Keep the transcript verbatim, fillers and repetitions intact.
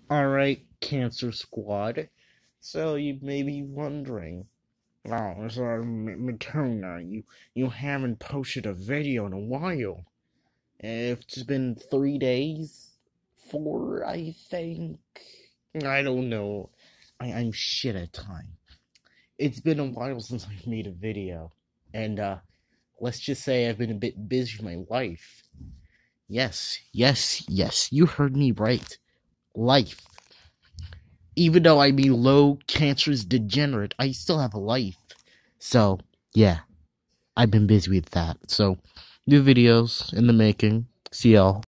Alright, Cancer Squad. So you may be wondering, oh, so Matona, you you haven't posted a video in a while. It's been three days, four, I think. I don't know. I, I'm shit at time. It's been a while since I've made a video, and uh, let's just say I've been a bit busy with my life. Yes, yes, yes. You heard me right. Life. Even though I be low cancerous degenerate, I still have a life. So, yeah, I've been busy with that. So, new videos in the making. See y'all.